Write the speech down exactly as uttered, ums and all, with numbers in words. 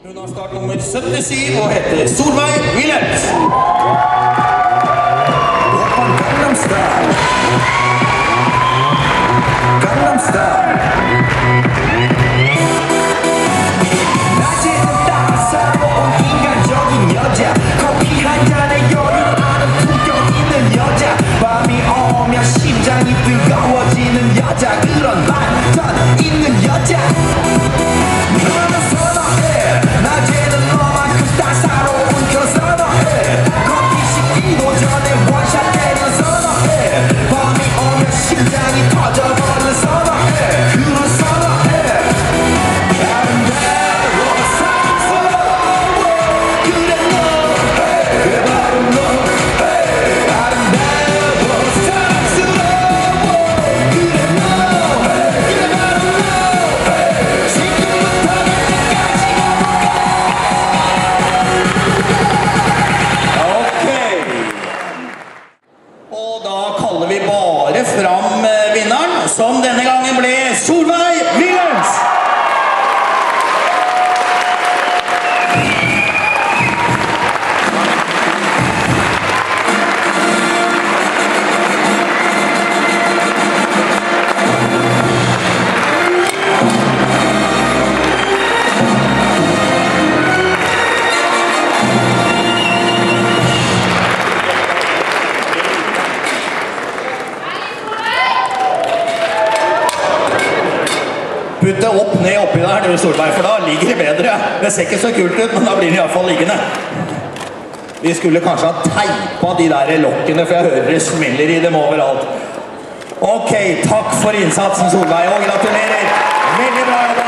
Hun har start nummer syttisju og heter Solveig Wilhelms. Gangnam Style. Gangnam Style. 낮에는 따사로운 인간적인 여자. 커피 한 잔에 여유를 아는 품격 있는 여자. 밤이 오면 심장이 뜨거워지는 여자. 그런 반전 있는 여자. 너는 선호해. 낮에는 너만큼 따사로운 그 선호해. 커피 식기도 전에 원샷 때려 선호해. 밤이 오면 심장이 터져버리는 선호해. 그런 선호해. 아름다워 사랑스러워 그래 너 그래 바로 너 아름다워 사랑스러워 그래 너 그래 바로 너 지금부터 내일까지 Ok. Og da kaller vi bare fram eh, vinneren, som denne gangen ble Solveig Wilhelms. Putt det opp, ned, oppi der, det er Solveig, for da ligger det bedre. Det ser ikke så kult ut, men da blir det i hvert fall liggende. Vi skulle kanskje ha teipet de der lokkene, for jeg hører det smeller i dem overalt. Ok, takk for innsatsen, Solveig, og gratulerer. Veldig bra.